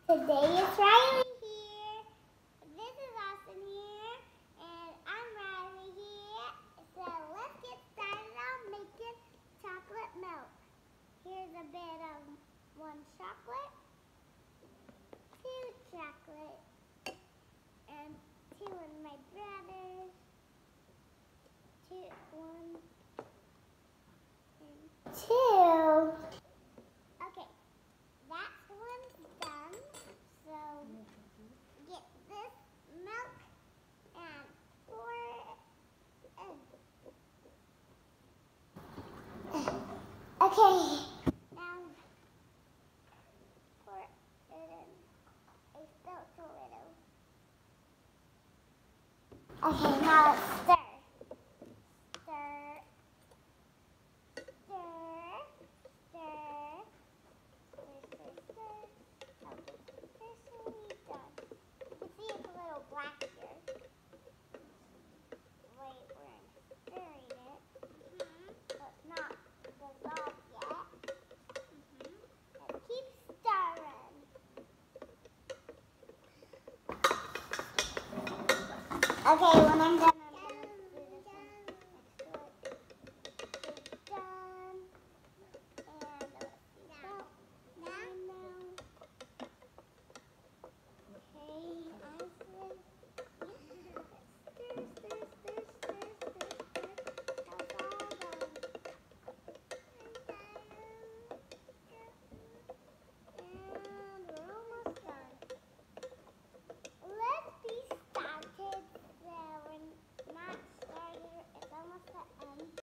Today is Riley here. This is Austin here. And I'm Riley here. So let's get started on making chocolate milk. Here's a bit of 1 chocolate, 2 chocolate, and 2 of my brothers. 1 and 2. Okay, that one's done. So get this milk and pour it in. Okay, now pour it in. It's still too little. Okay, now let's stir. Okay, when